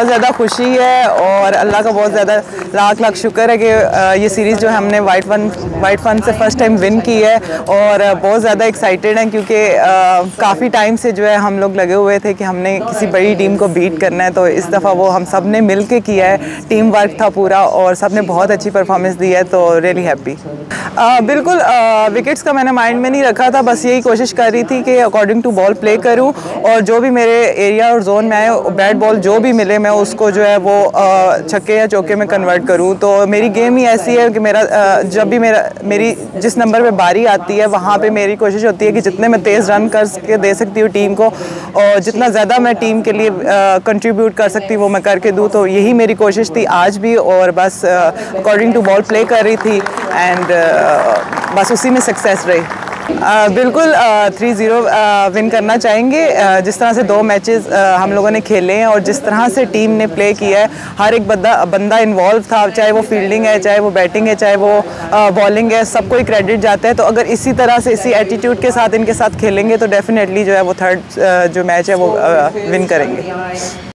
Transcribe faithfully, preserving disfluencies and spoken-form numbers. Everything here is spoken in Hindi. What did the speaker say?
बहुत ज़्यादा खुशी है और अल्लाह का बहुत ज़्यादा लाख लाख शुक्र है कि ये सीरीज़ जो है हमने वाइट वन वाइट फन से फ़र्स्ट टाइम विन की है और बहुत ज़्यादा एक्साइटेड हैं क्योंकि काफ़ी टाइम से जो है हम लोग लगे हुए थे कि हमने किसी बड़ी टीम को बीट करना है। तो इस दफ़ा वो हम सब ने मिल के किया है, टीम वर्क था पूरा और सब ने बहुत अच्छी परफॉर्मेंस दी है, तो रियली हैप्पी। बिल्कुल विकेट्स का मैंने माइंड में नहीं रखा था, बस यही कोशिश कर रही थी कि अकॉर्डिंग टू बॉल प्ले करूं और जो भी मेरे एरिया और जोन में आए बैट बॉल जो भी मिले मैं उसको जो है वो छक्के या चौके में कन्वर्ट करूं। तो मेरी गेम ही ऐसी है कि मेरा जब भी मेरा मेरी जिस नंबर पे बारी आती है वहाँ पे मेरी कोशिश होती है कि जितने मैं तेज़ रन कर के दे सकती हूँ टीम को और जितना ज़्यादा मैं टीम के लिए कंट्रीब्यूट कर सकती हूँ वो मैं करके दूँ। तो यही मेरी कोशिश थी आज भी और बस अकॉर्डिंग टू बॉल प्ले कर रही थी एंड बस उसी में सक्सेस रही। Uh, बिल्कुल थ्री ज़ीरो विन करना चाहेंगे। uh, जिस तरह से दो मैचेस uh, हम लोगों ने खेले हैं और जिस तरह से टीम ने प्ले किया है, हर एक बंदा बंदा इन्वॉल्व था, चाहे वो फील्डिंग है, चाहे वो बैटिंग है, चाहे वो बॉलिंग uh, है, सबको ही क्रेडिट जाता है। तो अगर इसी तरह से इसी एटीट्यूड के साथ इनके साथ खेलेंगे तो डेफिनेटली जो है वो थर्ड uh, जो मैच है वो विन uh, करेंगे।